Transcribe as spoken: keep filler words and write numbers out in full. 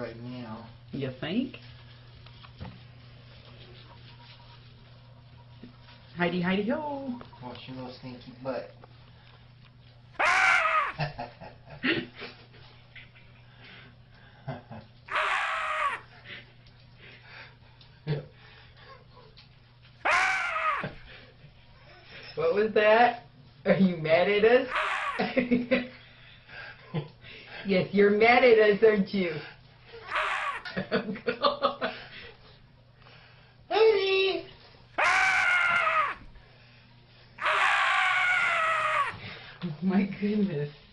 right now. You think? Heidi, Heidi, ho! Watch your little stinky butt. What was that? Are you mad at us? Yes, you're mad at us, aren't you? Honey! Oh my goodness.